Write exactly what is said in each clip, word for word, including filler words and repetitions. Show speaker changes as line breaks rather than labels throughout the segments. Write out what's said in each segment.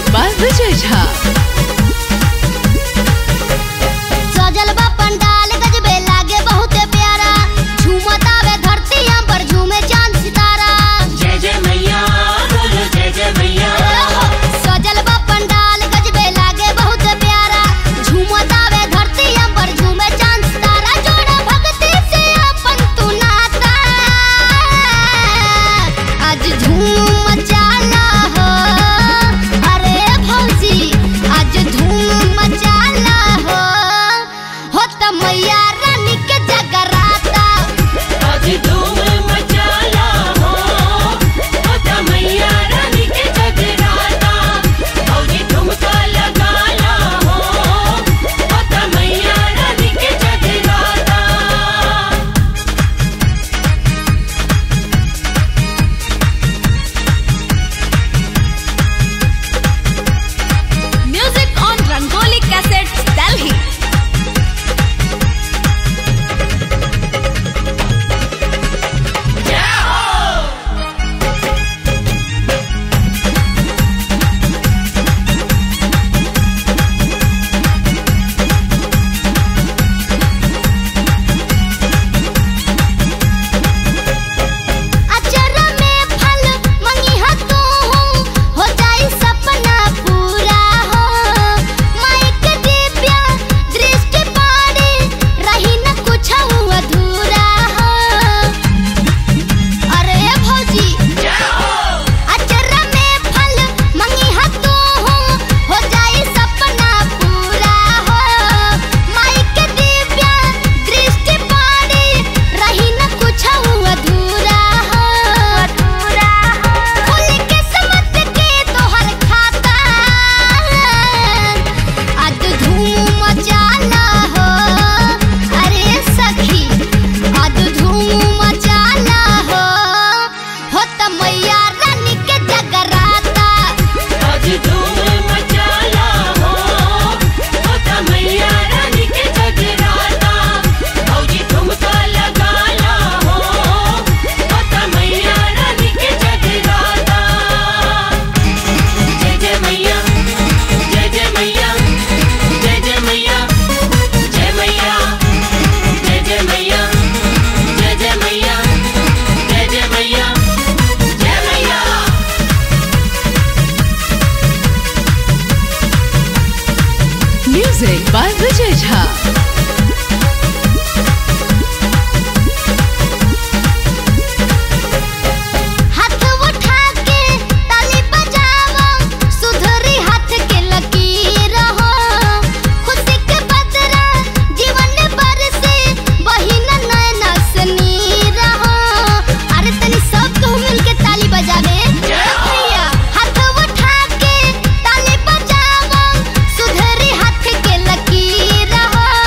Music by Vijay Jha.
सजल बा पंडाल गजबे लागे बहुत प्यारा, झूमत आवे धरती पर झूमे चांद सितारा।
जय जय मैया बोलो जय जय मैया।
सजल बा पंडाल गजबे लागे बहुत प्यारा, झूमत आवे धरती पर झूमे चांद सितारा। जोड़ा भक्ति से अपन तू नाता, आज झूम मचाला हो। अरे भौजी आज धूम मचाला हो, हो त मैया रानी के जगराता।
आज धूम मचाला हो, हो त मैया रानी के जगराता। भौजी ठुमका लगाला हो, हो त मैया रानी के जगराता।
Music on Rangoli cassettes Delhi.
अचरा में फल मंगिहा तू, हो जाई सपना पूरा हो। माई के दिव्या दृष्टि पाड़ी, रही न कुछ अधूरा हो। अरे भौजी अचरा में फल मंगिहा तू, हो जाई सपना पूरा हो। माई के दिव्या दृष्टि पाड़ी, रही न कुछ अधूरा हो। अधूरा हो खुल के समझ के तोहर खाता, आज धूम मचाला हो। अरे सखी आज धूम मचाला हो, हो त मैया रानी के जगराता।
आज धूम मचाला हो, हो त मैया रानी के जगराता। भौजी ठुमका लगाला हो, हो त मैया रानी के जगराता। जय जय मैया जय जय मैया जय जय मैया जय मैया जय जय मैया जय जय मैया जय जय मैया जय मैया।
Music by Vijay Jha.
हाथ उठा के ताली बजावा, सुधरी हाथ के लकीर हो। खुशी के बदरा जीवन बरसे, बहिन नैना से नीर हो। अरे तनी सब कहू मिल के ताली बजावे। भैया हाथ उठा के ताली बजावा, सुधरी हाथ के लकीर हो।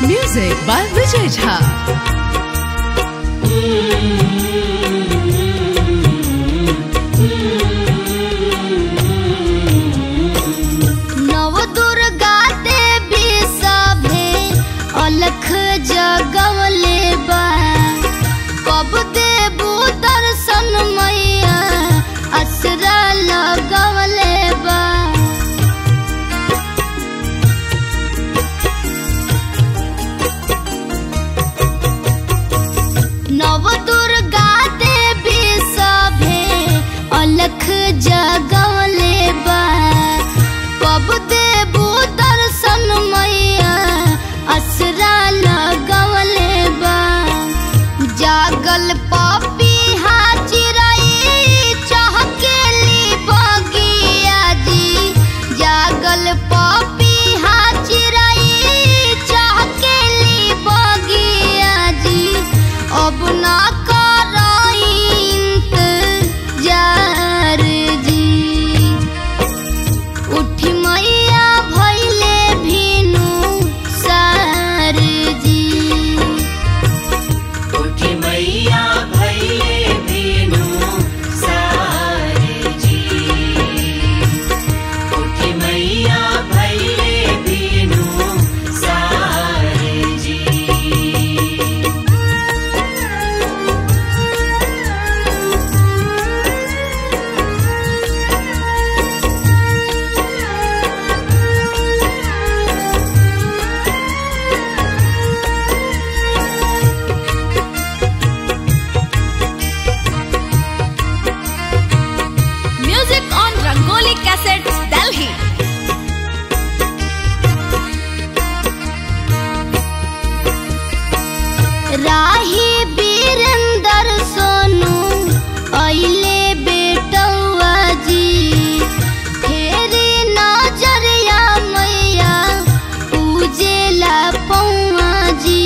Music by Vijay Jha.
नव दुर्गा देवी सभे अलख जगवले बा, कब देबू दर्शन मैया असरा लगवले बा। नव दुर्गा देवी सभे अलख जगवले बा, कब देबू दर्शन मैया असरा लगवले बा। जागल पपीहा चिरई चहकेली बगिया जी, जागल पपीहा चिरई चहकेली बगिया जी, अब ना करई इंतजार जी। उठी मैया भइले भीनु सार जी,
उठी मैया भइले भीनु सार जी, उठी मैया भइले भीनु सार जी।
Music on Rangoli Cassettes, Delhi.
राही बीरेंदर सोनू अइले बेटौआ जी, फेरी नजरिया मैया पूजेला पौआ जी।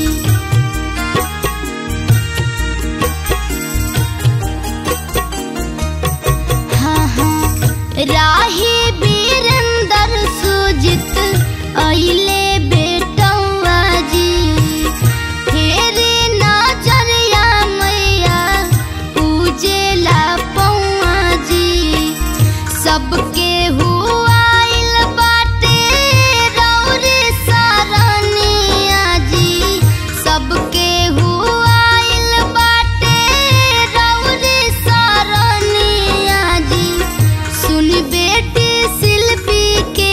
हाँ हाँ राही बीरेंदर सुजित अइले बेटौआ जी, फेरी नजरिया मैया पूजेला पौआ जी। सबके हुआइल बाटे रौरी सरनिया जी, सबके हुआइल बाटे रौरी सरनिया जी। सुन बेटी शिल्पी के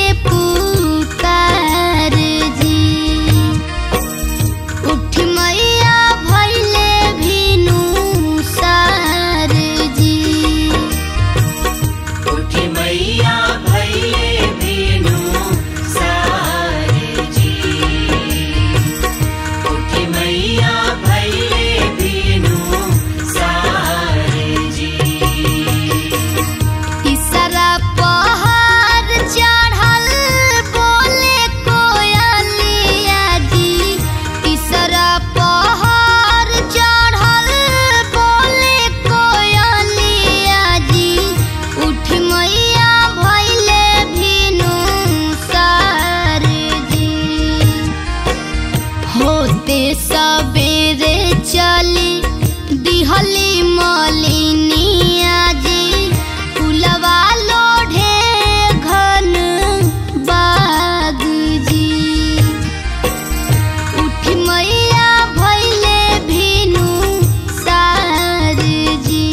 पुकार जी, उठ मैया भइले भीनु सार जी,
उठी मैया भइले भीनु सार जी, उठी मैया भइले भीनु सार जी।
तीसरा पहाड़ चढ़ल बोले कोयलिया जी, तीसरा पहाड़ चढ़ल बोले कोयलिया जी। उठ मैया भइले भीनु सार जी, होते सबेरे चली दिहली मलिनिया जी, फुलवा लोढ़े घन बाग जी। उठ मैया भइले भीनु सार जी,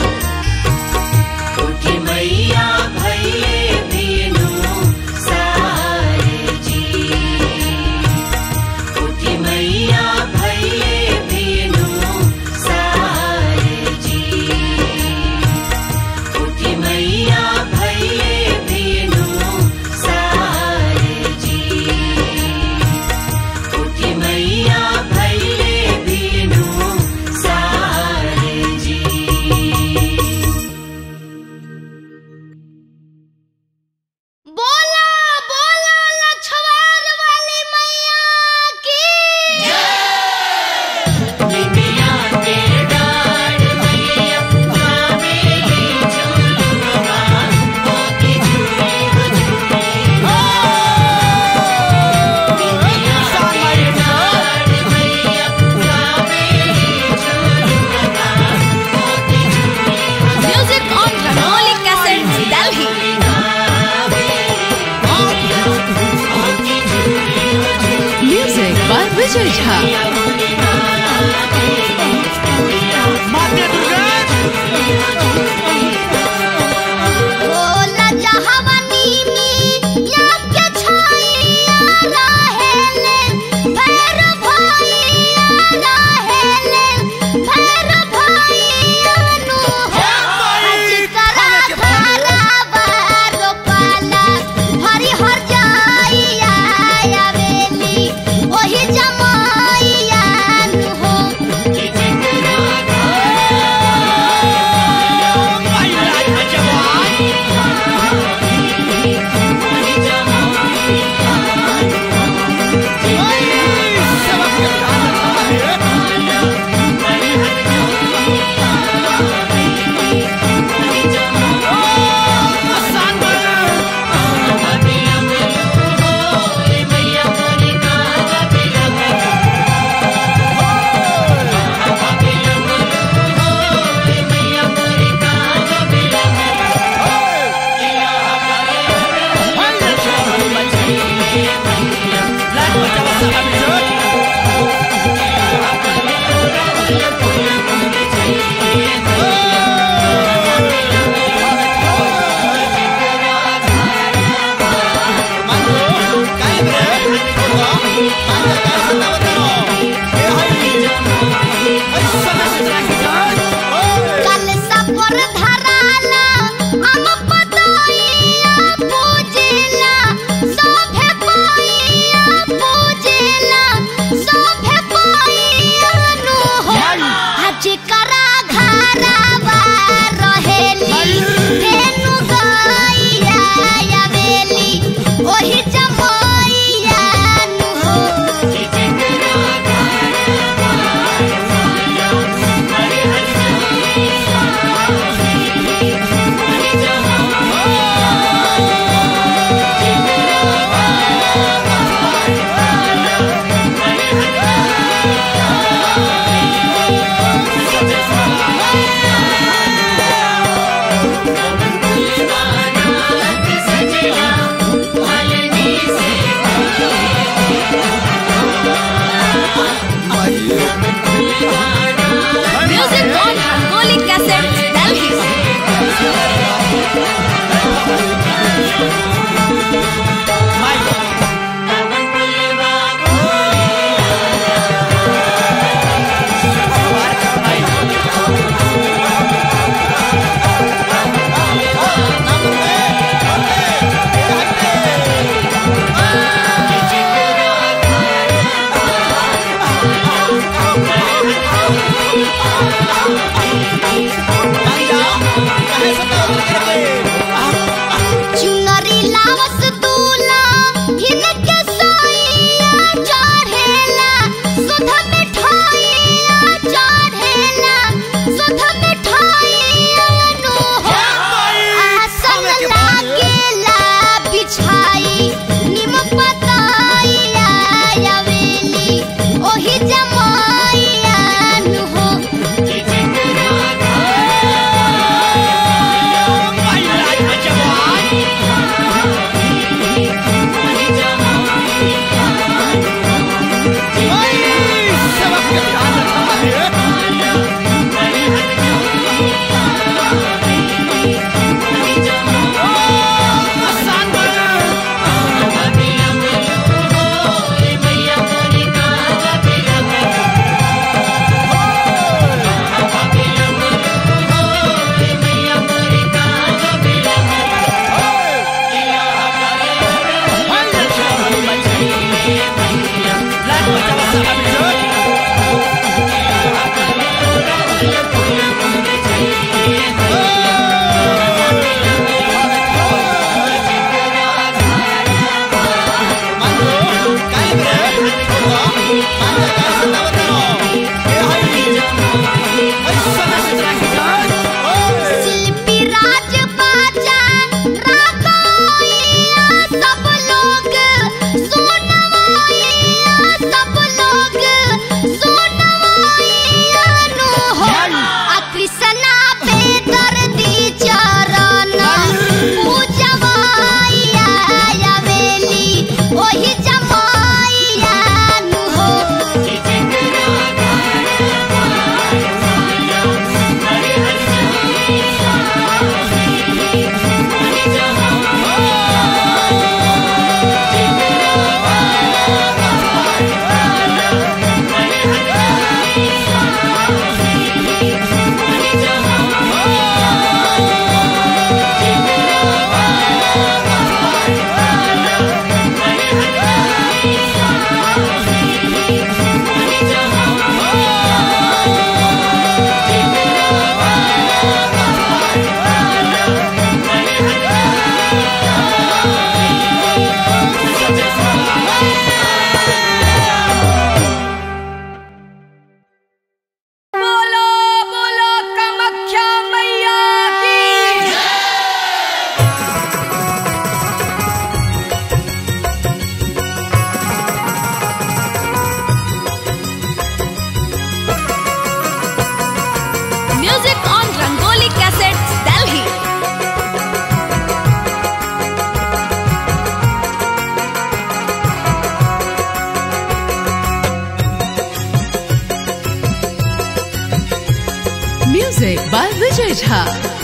उठी मैया भइले भीनु सार जी, उठी मैया भइले भीनु सार जी।
उज्जवल झा।
माते दुर्गा
बोला जहावनी में या के छाइया रहेले भैर भैया रहेले भैर भैया नु हो आज करा घरा बारो पाला हरि हर जाइया आवेली ओही जमाइया नु हो
Music on Rangoli Cassettes, Delhi.
चुनरी लावस दूला हिनके सोइया चढ़ेला सुध मिठाइया चढ़ेला सुध मिठाइया नु हो आसन लागेला बिछाई निम पताइया आवेली ओही जमाइया नु हो शिल्पी राज बाजा रागाइया सब लोग सुनवाइया सब लोग सुनवाइया नु हो आ कृष्णा पे दर्दी चरण पूजवाइया आवेली ओही जमाइया नु हो
Music by Vijay Jha.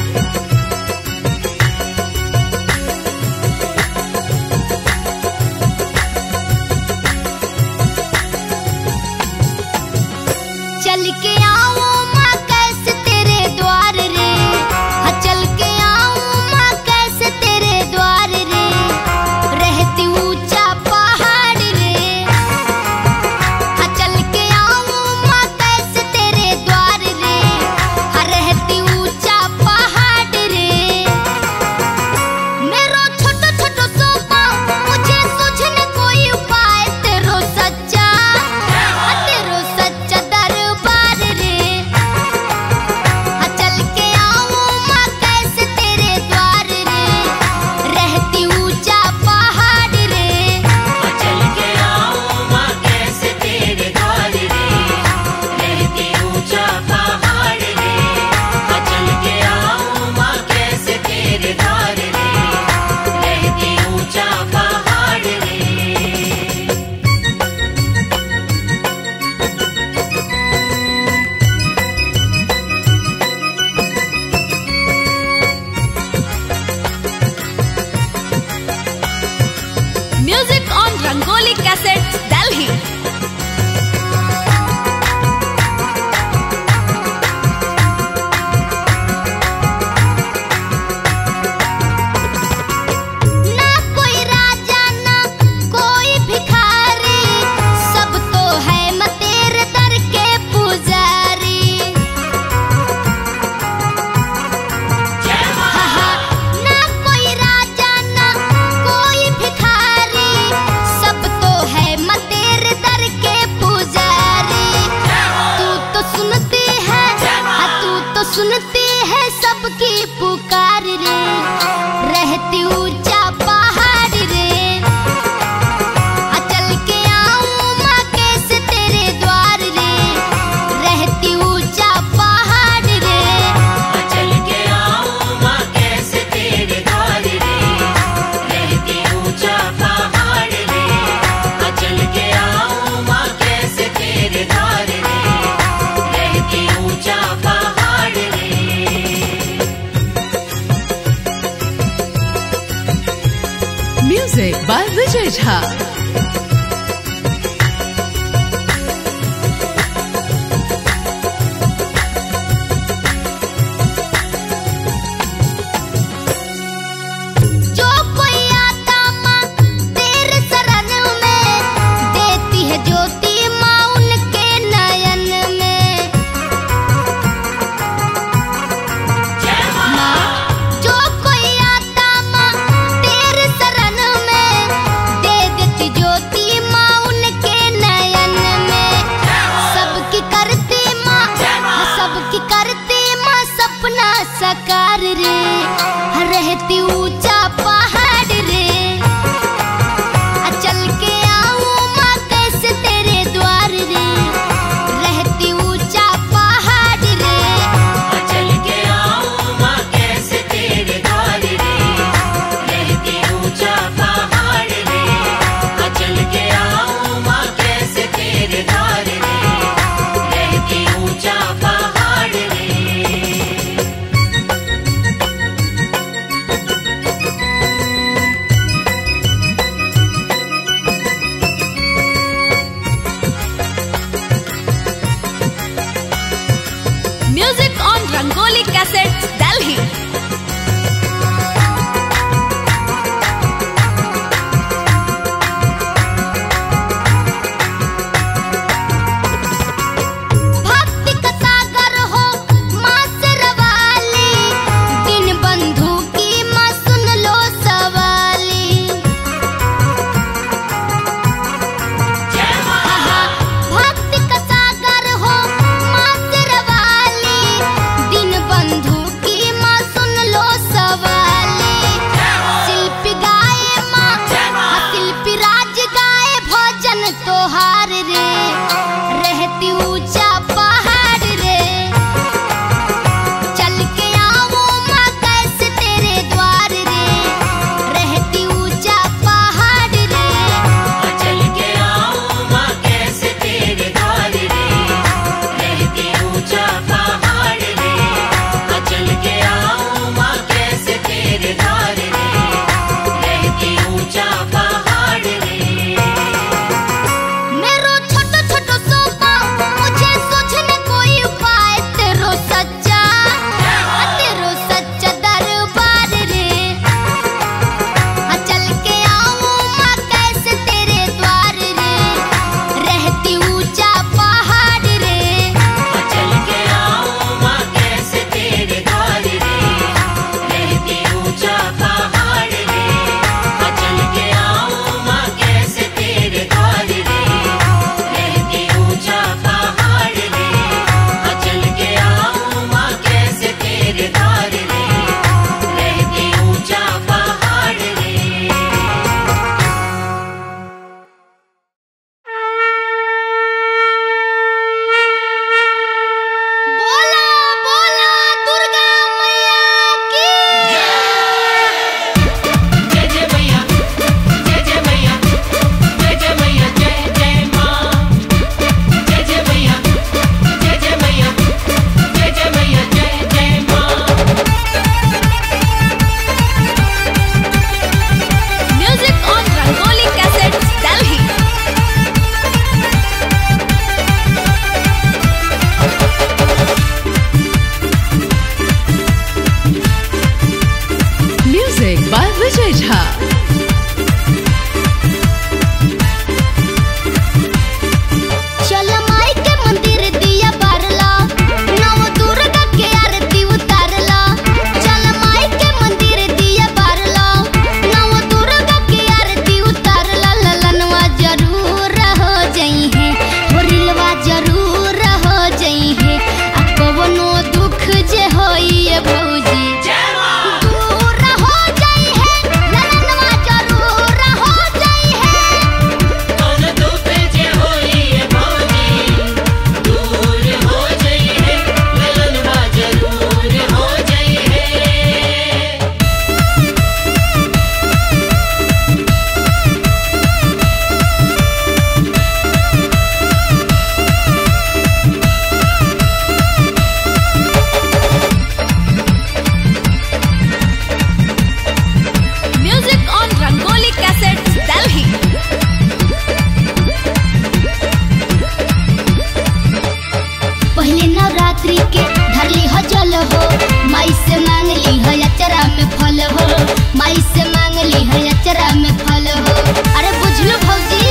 चल के आऊं माँ कैसे तेरे द्वार रे, हाँ चल के आऊं माँ कैसे तेरे द्वार रे, रहती ऊंचा पहाड़ रे। हाँ चल के आऊं माँ कैसे तेरे द्वार रे, हाँ रहती ऊंचा पहाड़ रे। मेरो छोटो छोटो सो पाँव मुझे सूझने कोई उपाय, तेरो सच्चा हाँ तेरो सच्चा दरबार रे। हाँ चल के आऊं माँ कैसे तेरे द्वार रे, रहती ऊंचा पहाड़ रे।
चल के आऊं माँ कैसे तेरे द्वार रे, रहती ऊंचा पहाड़ रे। चल के आऊं माँ कैसे तेरे द्वार रे, रहती ऊंचा पहाड़ रे।
Music on Rangoli Cassettes, Delhi.
ना कोई राजा ना कोई भिखारी, सब तो है मैं तेरे दर के पुजारी। हाँ हाँ, ना कोई राजा ना कोई भिखारी, सब तो है मैं तेरे दर के पुजारी। तू तो सुनती है हाँ तू तो सुनती है सबकी पुकार रे, रहती ऊंचा पहाड़ रे। हाँ चल के आऊं माँ कैसे तेरे द्वार रे, रहती ऊंचा पहाड़ रे।
चल के आऊं माँ कैसे तेरे द्वार रे, रहती ऊंचा पहाड़ रे। चल के आऊं माँ कैसे तेरे द्वार रे, रहती ऊंचा पहाड़ रे।
जल हो, माई से मांग ली है अचरा में फल हो, माई से मांग ली है अचरा में फल हो। अरे बुझलो भौजी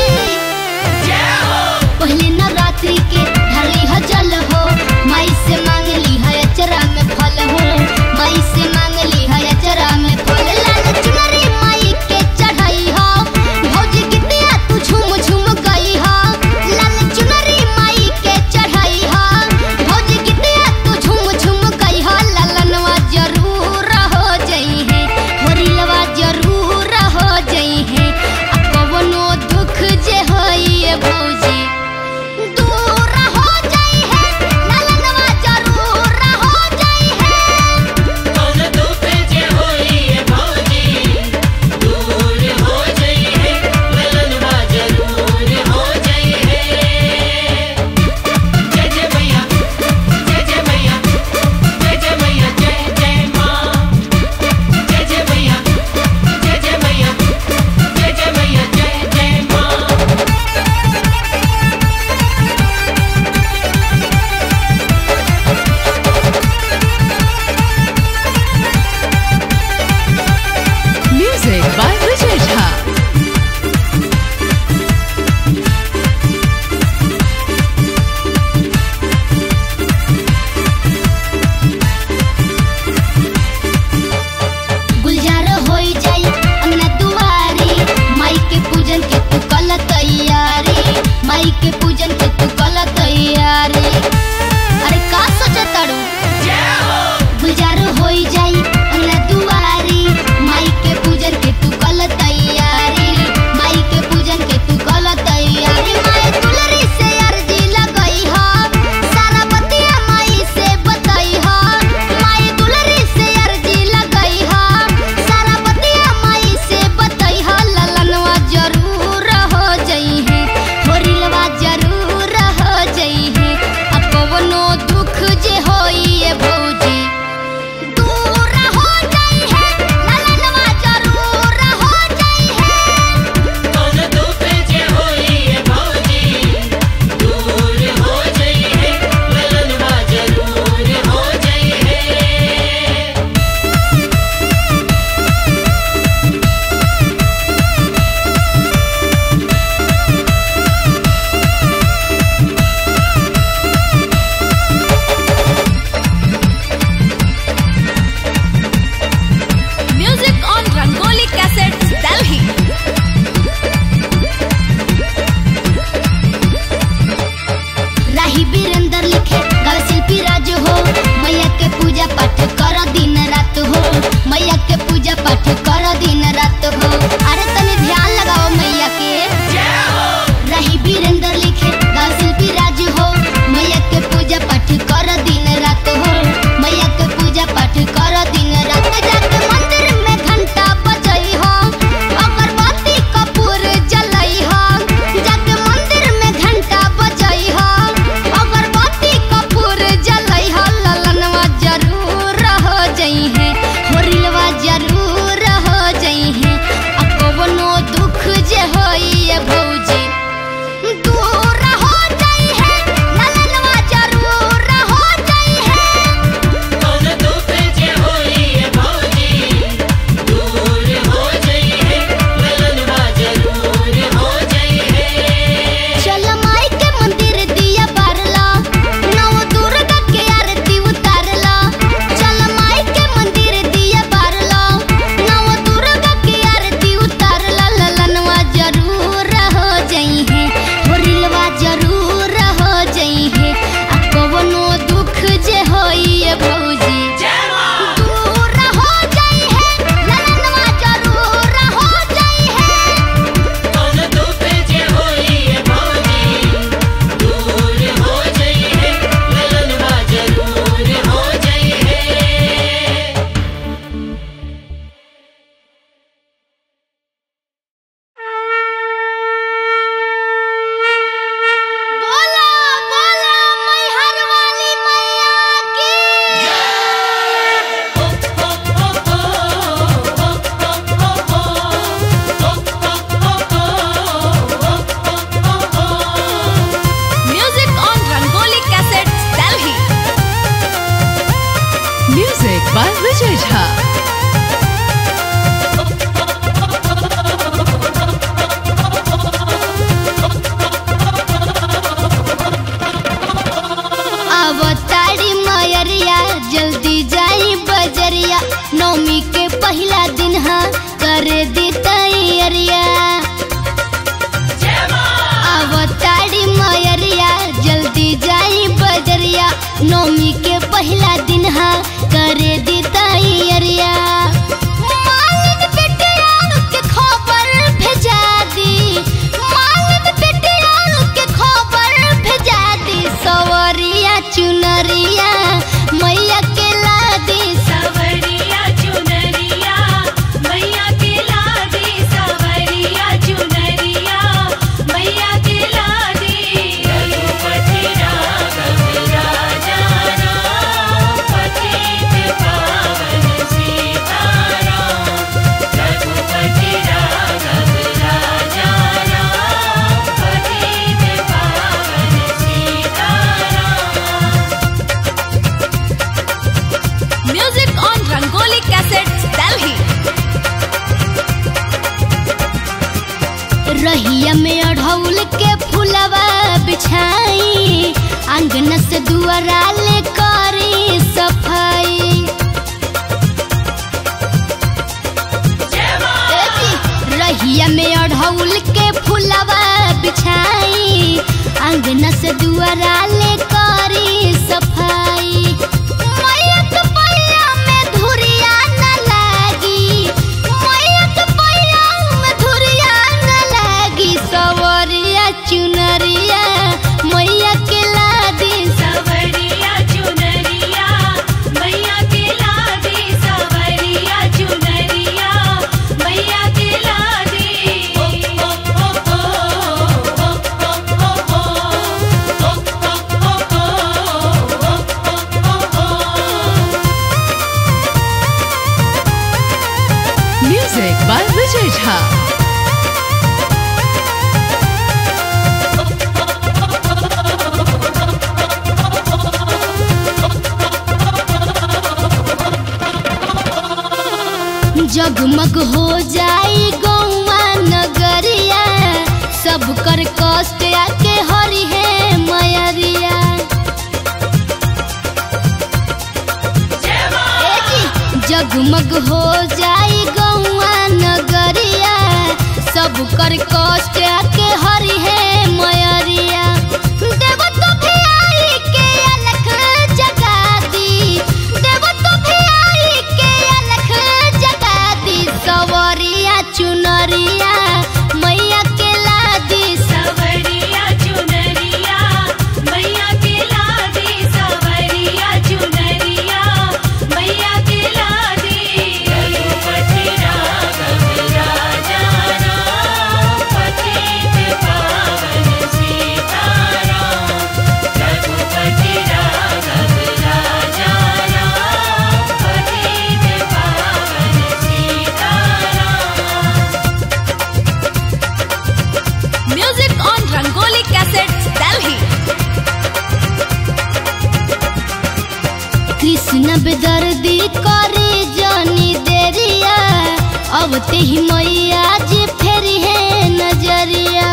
पहले नवरात्रि के ढाली है जल हो, माई से मांग ली है अचरा में फल हो, माई से मांग ली है अचरा में फल। लाल चुनरी माई के चढ़ाई हो, भौजी कितिया तू झूम झूम गई हो। लाल चुनरी माई के चढ़ाई हो, भौजी कितिया तू झूम झूम गई हो। ललनवा जरूर हो जई है, होरिलवा जरूर हो जई है। आ कवनो दुख जे होई भौजी दूर हो जाई है, ललनवा जरूर हो जाई है।
कौन दुख जे होई भौजी दूर हो जाई है, ललनवा जरूर हो जाई है। जय जय मैया, जय जय मैया, जय जय मैया, जय जय माँ। जय जय मैया, जय जय मैया, जय जय मैया, जय जय माँ।
Music by Vijay Jha.
गुलजार होई जाई अंगना दुआरी, माई के पूजन के तू कल तैयारी, माई के पूजन के तू कल तैयारी। अरे का सोचत तारू गुलजार होई जाई अंगना दुआरी, माई के पूजन के तू कल तैयारी, माई के पूजन के तू कल तैयारी। माई दुलरी से अर्जी लगई हो, सारा बतिया माई से बताई हो। माई दुलरी से अर्जी लगई हो, सारा बतिया माई से बताई हो। ललनवा जरूर हो जई है, होरिलवा जरूर हो जई है। आ कवनो दुख जे होई भौजी दूर हो जाई है, ललनवा जरूर हो जाई है।
कौन दुख जे होई भौजी दूर हो जाई है, ललनवा जरूर हो जाई है।
Music on Rangoli Cassettes, Delhi.
राही वीरेंद्र लिखे गावे शिल्पी राज हो, मैया के पूजा पाठ कर दिन रात हो, मैया के पूजा पाठ कर दिन रात हो। अरे तनी ध्यान लगाओ मैया के। राही वीरेंद्र लिखे गावे शिल्पी राज हो, मैया के पूजा पाठ कर दिन रात हो, मैया के पूजा पाठ कर दिन रात। जाके मंदिर में घंटा बजई हो, अगरबत्ती कपूर जलई हो। जाके मंदिर में घंटा बजई हो, अगरबत्ती कपूर जलई हो। ललनवा जरूर हो जई है, होरिलवा जरूर हो
विजय झा।
अवतारी मयरिया जल्दी जाई बजरिया, नौमी के पहला दिन हा कर दी तैयारिया। अवतारी मयरिया जल्दी जाई बजरिया, नौमी के पहला दिन हा कर दी तैयारिया। मालिन बेटिया के खबर भेजा दी, मालिन बेटिया के खबर भेजा दी। सवरिया चुनरिया मैया के लादी,
सवरिया चुनरिया मैया के लादी, सवरिया चुनरिया मैया के लादी।
रघुपति राघव राजा राम, पतित पावन सीताराम। रघुपति राघव राजा राम, पतित पावन Sitaram.
Music on Rangoli cassettes Delhi.
रहिया में अढ़ौल के फुलवा बिछाई, आंगन से दुआरा ले करी सफाई। रहिया में अढ़ौल के फुलवा बिछाई, आंगन से दुआरा ले करी सफाई। मैया के पैया में धुरिया न लागी, मैया के पैया में धुरिया न लागी। सवरिया चुनरिया मैया के लादी,
सवरिया चुनरिया मैया के लादी, सवरिया चुनरिया मैया के लादी।
Music by Vijay Jha.
जगमग हो जाई गौवा नगरिया, सब कर कष्ट आके हरि है मयरिया। ए जी, जगमग हो जाई गौवा नगरिया, सब कर कष्ट आके हरि है मयरिया। देव तो भी आई के अलख जगा दी, देव तो भी आई के अलख जगा दी। सवरिया चुनरिया मैया के लादी,
सवरिया चुनरिया मैया के लादी, सवरिया चुनरिया मैया के लादी।
रघुपति राघव राजा राम, पतित पावन सीताराम। रघुपति राघव राजा राम, पतित पावन Sitaram.
Music on Rangoli cassettes Delhi.
Krishna बेदर्दी करे जानी देरिया, अब ते ही मैया जी फेरी है नजरिया।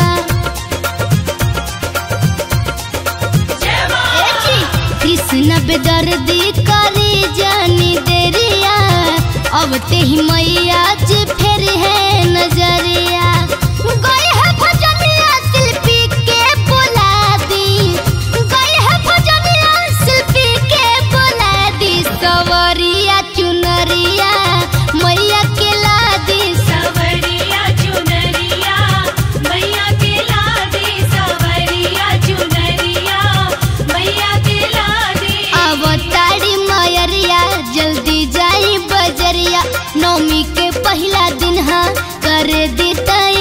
ए जी, कृष्ण बेदर्दी करे जानी देरिया, अब ते ही मैया जी फेरी है नजरिया। गई है भजनिया शिल्पी के बुला दी, गई है भजनिया शिल्पी के बुला दी। सवरिया चुनरिया मैया के लादी,
सवरिया चुनरिया मैया के लादी, सवरिया चुनरिया मैया के लादी।
अवतारी मयरिया जल्दी जाई बजरिया, नौमी के पहला दिन हा कर दी तैयारिया।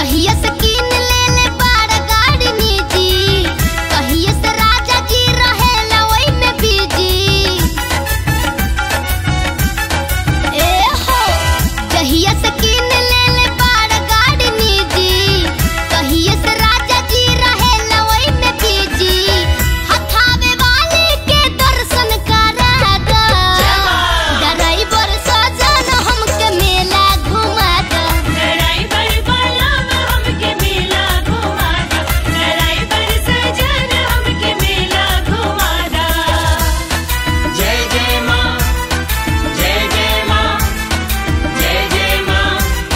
जहिया से कीन ले ले बाड़ गाड़ी निजी, कहिए से राजा जी रहेला ओई में बिजी। ए हो जहिया से कीन ले ले बाड़ गाड़ी निजी, कहिए से राजा जी रहेला ओई में बिजी। हथावे वाले के दर्शन करा दा, ड्राइवर सजन हमके मेला घुमा दा।
ड्राइवर वाला हमके मेला घुमा दा, ड्राइवर सजन हमके मेला घुमा दा।
जय जय माँ, जय जय माँ, जय जय माँ,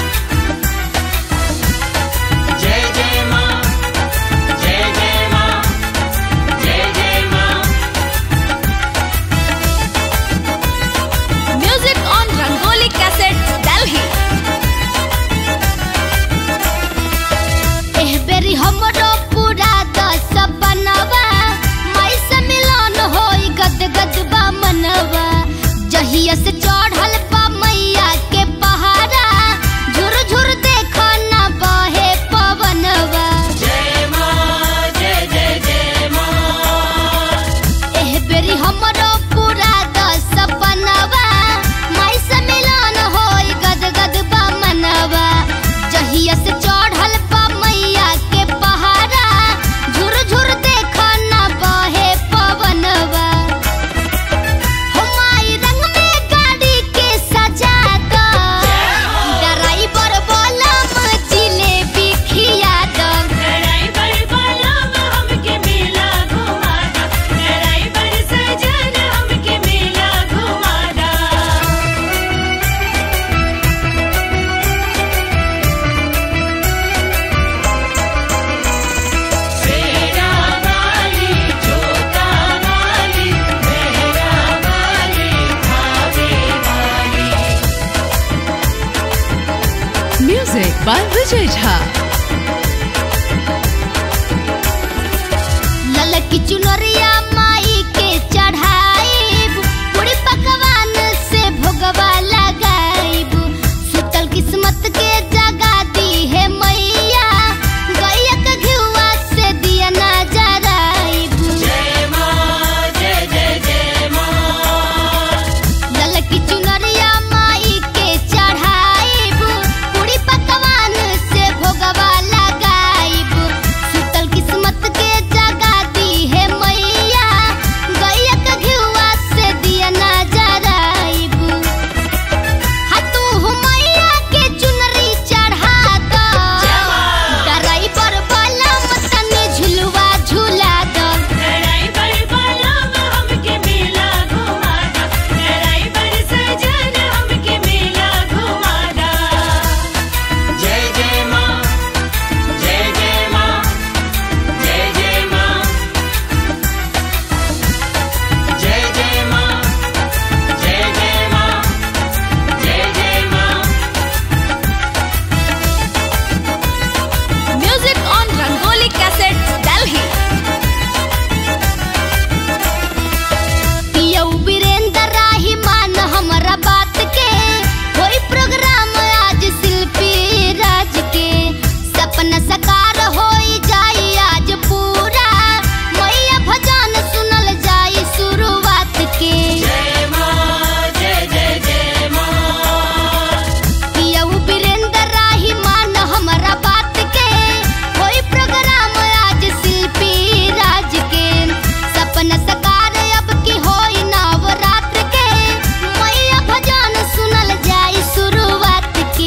जय जय माँ, जय जय माँ, जय जय माँ।
Music on Rangoli Cassettes, Delhi.
एह बेरी हमरो पूरा दस बनवा, माई से मिलन होई गद गद बा मनवा। जहिया से चढ़ल बा मैया के पहाड़ा, झुर झुर देखो ना बहे पवनवा।
जय माँ, जय जय जय माँ।
एह बेरी हमरो पूरा दस बनवा, माई से मिलन होई गद गद बा मनवा। जहिया से चढ़ल बा मैया के पहाड़ा, झुर झुर देखो ना बहे पवनवा। हो माई रंग में गाड़ी के सजा दो, ड्राइवर बोला जिलेबी खिया दो।
ड्राइवर वाला हमके मेला घुमा दा, ड्राइवर सजन हमके मेला घुमा दा।
शेरा वाली, जोता वाली, मेहरा वाली, भावे वाली।
Music by Vijay Jha.
ललकी चुनरिया माई के चढ़ाईब, पूरी पकवान से भोगवा लगाईब। सुतल किस्मत के जगा दी है मैया, गैया के घिउआ से दिया ना जराईब।
जय माँ, जय जय जय माँ।
ललकी चुनरिया माई के चढ़ाईब, पूरी पकवान से भोगवा लगाईब। सुतल किस्मत के जगा दी है मैया, गैया के घिउआ से दिया ना जराईब। हा तू मैया के चुनरी चढ़ा दो, ड्राइवर वाला तनी झुलवा झुला दो।
ड्राइवर वाला हमके मेला घुमा दा, ड्राइवर सजन हमके मेला घुमा दा।
जय जय माँ, जय जय माँ, जय जय माँ, जय जय माँ, जय जय माँ, जय जय माँ।
Music on Rangoli Cassettes, Delhi.
पियौ Virendra राही मान हमरा बात के, होई प्रोग्राम आज शिल्पी राज के। सपना साकार होई जाई आज पूरा, मैया भजन सुनल जाई शुरुआत के।
जय माँ, जय जय जय माँ।
पियौ वीरेंद्र राही मान हमरा बात के, होई प्रोग्राम आज शिल्पी राज के। सपना साकार अब की होई नवरात्र के, मैया भजन सुनल जाई शुरुआत के।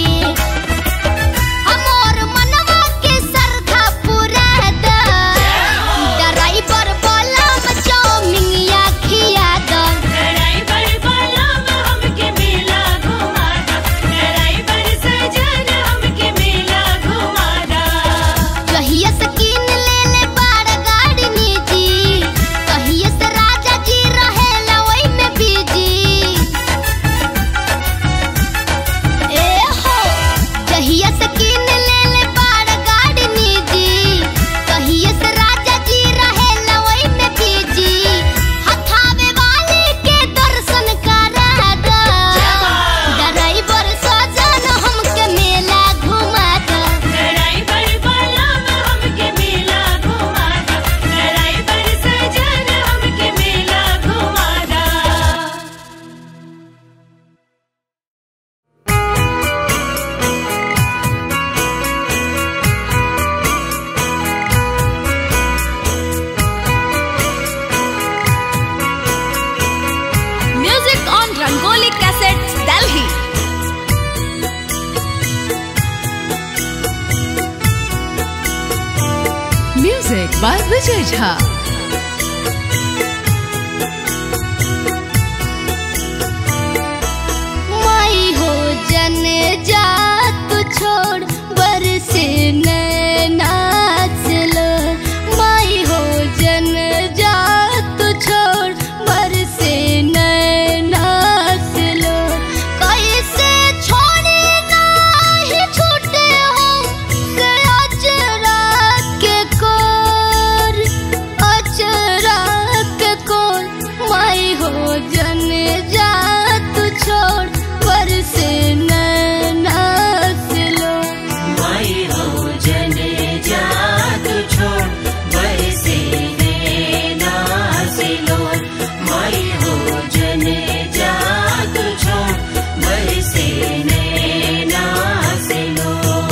हमर मनवा के श्रद्धा पूरा द, ड्राइवर बोला चौमिंगिया खिया द।
ड्राइवर वाला हमके मेला घुमा दा, ड्राइवर सजन हमके मेला घुमा दा।
कहिए से कीन ले ले बाड़ गाड़ी निजी, कहिए से राजा जी रहेला ओई में बिजी। ए हो जहिया से कीन ले ले बाड़ गाड़ी निजी, कहिए से राजा जी रहेला ओई में बिजी। हथावे वाले के दर्शन करा दा, ड्राइवर सजन हमके मेला घुमा दा।
Driver
by Vijay Jha.
माई हो जन जा तू छोड़ बरसे नैना से लो। माई हो जन जा तू छोड़ बरसे नैना से लो। कैसे छोड़े नाही छूटे हो से अचरा के कोर, अचरा के कोर। माई हो जन जा तू छोड़ बरसे नैना से लो।
माई हो जने जा तू छोड़ बरसे नैना से लो। माई हो जने जा तू छोड़ बरसे नैना से लो।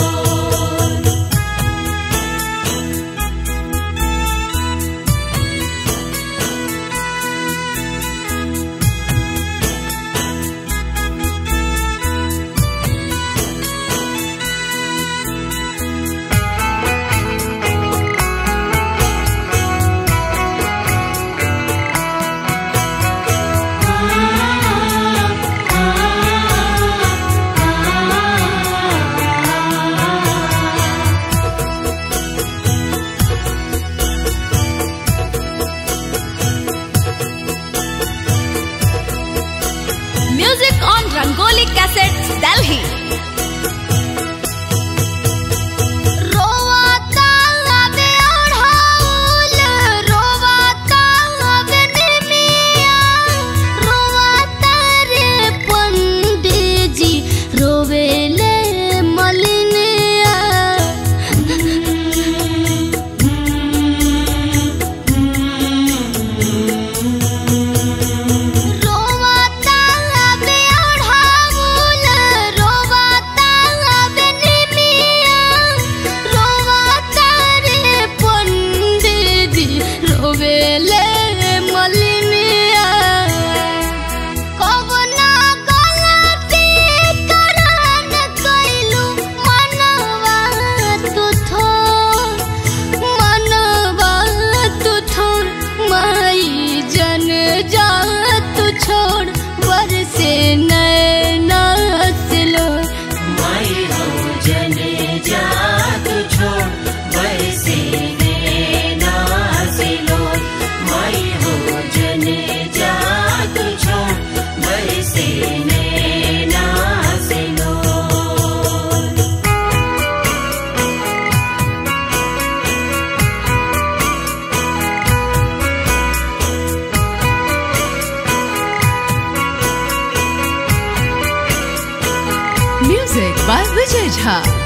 Music on Rangoli Cassettes, Delhi.
रोवाता आवे ओढ़ाउल, रोवाता आवे निमिया। रोवाता रे पंडित जी, रोवेले मलिनिया। रोवाता आवे ओढ़ाउल, रोवाता आवे निमिया। रोवाता रे पंडित जी, रोवेले मलिनिया। कवना गलती करन कइलू मनवा तू थोर, मनवा तू थोर। माई जन जा तू छोड़ बरसे नैना से लो।
माई हो जने जा तू छोड़ बरसे नैना से लो। माई हो जने जा तू छोड़ बरसे नैना से लो।
Music by Vijay Jha.